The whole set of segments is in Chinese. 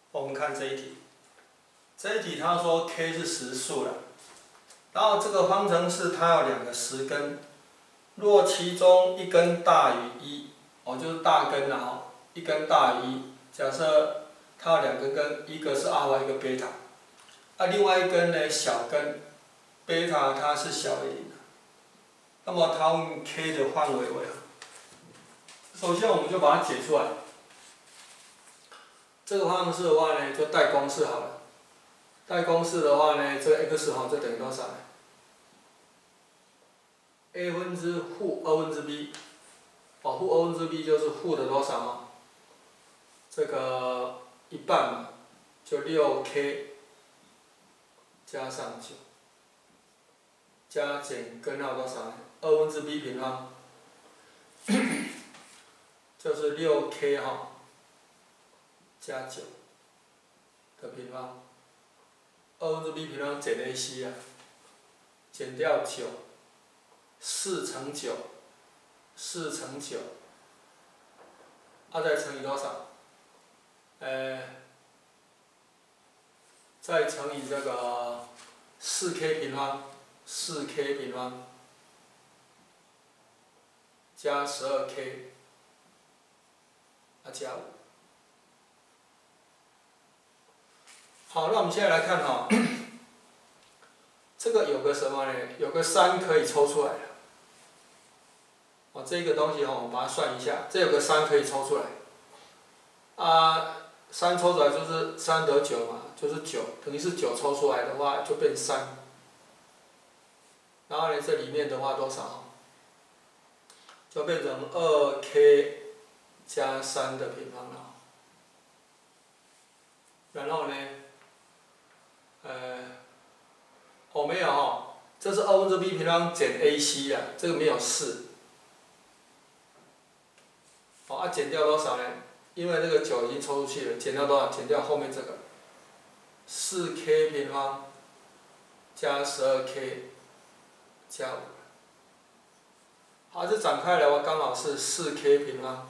我们看这一题，这一题他说 k 是实数了，然后这个方程式它有2个实根，若其中一根大于1，就是大根啦一根大于1，假设它有2个根，一个是阿尔法，一个贝塔，另外一根呢小根，贝塔它是小于0，那么它问 k 的范围为何？首先我们就把它解出来。这个方程式的话呢，就代公式好了。代公式的话呢，这个 x 就等于多少呢 ？a 分之负2分之 b， 负2分之 b 就是负的多少这个一半嘛，就 6k 加上9，加减根号多少呢？2分之 b 平方，就是 6k 加9的平方，2分之 b 平方减 ac 啊，减掉9，4乘9，再乘以多少？再乘以这个4k 平方加12k，加5。好，那我们现在来看这个有个什么呢？有个3可以抽出来的。这个东西我们把它算一下，这有个3可以抽出来。3抽出来就是3得9嘛，就是9，等于是9抽出来的话就变3。然后呢，这里面的话多少？就变成2k 加3的平方了。然后呢？没有这是2分之 b 平方减 ac 啊，这个没有4。减掉多少呢？因为这个9已经抽出去了，减掉多少？减掉后面这个4k 平方加12k 加5。好，这展开来的话刚好是4k 平方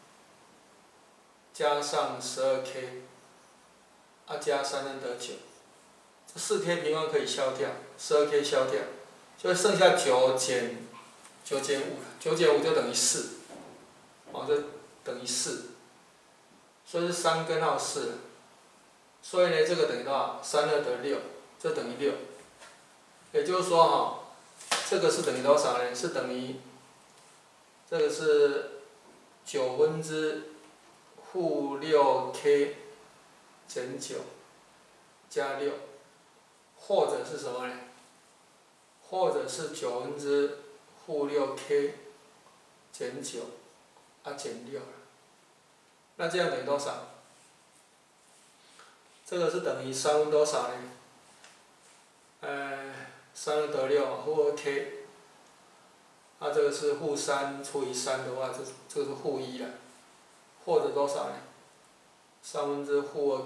加上12k，加3能得9。4k 平方可以消掉，12k 消掉，就剩下9减5了，9减5就等于4，就等于4，所以是3根号4了。所以呢，这个等于多少？32得6，这等于6。也就是说这个是等于多少呢？是等于这个是9分之负 6k 减9加6。或者是什么呢？或者是9分之负 6k 减9，减6了。那这样等于多少？这个是等于3分多少呢？32得6，负 2k， 这个是负3除以3的话，这个是负1了。或者多少呢？3分之负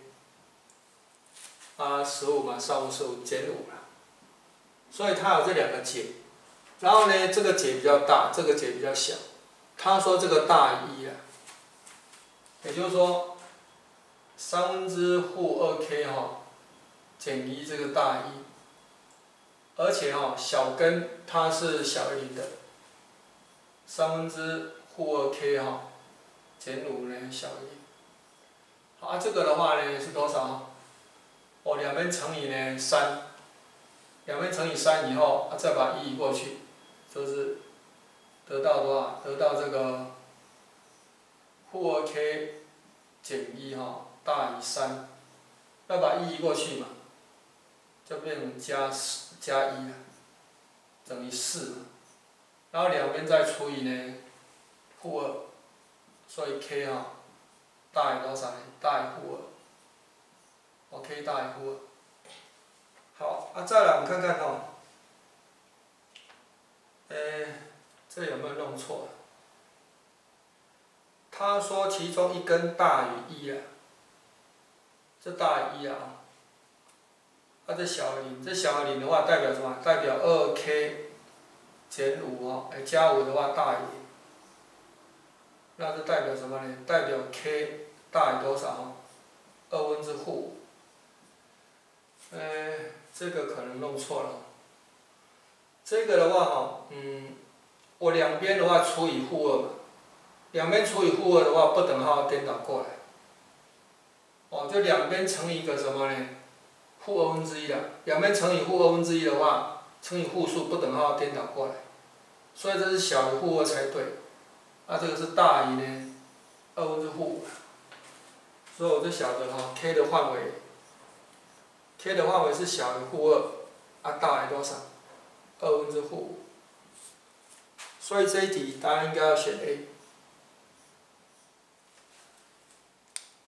2k。15嘛，3分15减5了，所以它有这2个解，然后呢，这个解比较大，这个解比较小。他说这个大于1了，也就是说3分之负 2k 减1这个大于1，而且小根它是小于0的，3分之负 2k 减5呢小于0。好，这个的话呢是多少？两边乘以呢3，两边乘以3以后，再把1移过去，就是得到多少？得到这个负 2k 减1大于3，要把1移过去嘛，就变成加1了，等于4嘛。然后两边再除以呢负2，所以 k 大于多少呢？大于负2。k 大于负2。好，再来我们看看这有没有弄错？他说其中一根大于1啊，这大于1啊，这小于0，这小于0的话代表什么？代表2k 减5加5的话大于0，那这代表什么呢？代表 k 大于多少？2分分之负5。这个可能弄错了。这个的话哈，我两边的话除以负2嘛，两边除以负2的话，不等号颠倒过来。就两边乘以一个什么呢？负1/2啦。两边乘以负1/2的话，乘以负数不等号颠倒过来，所以这是小于负2才对。这个是大于呢2/5。所以我就晓得K 的范围是小于负2，大于多少？2/5。所以这一题答案应该要选 A。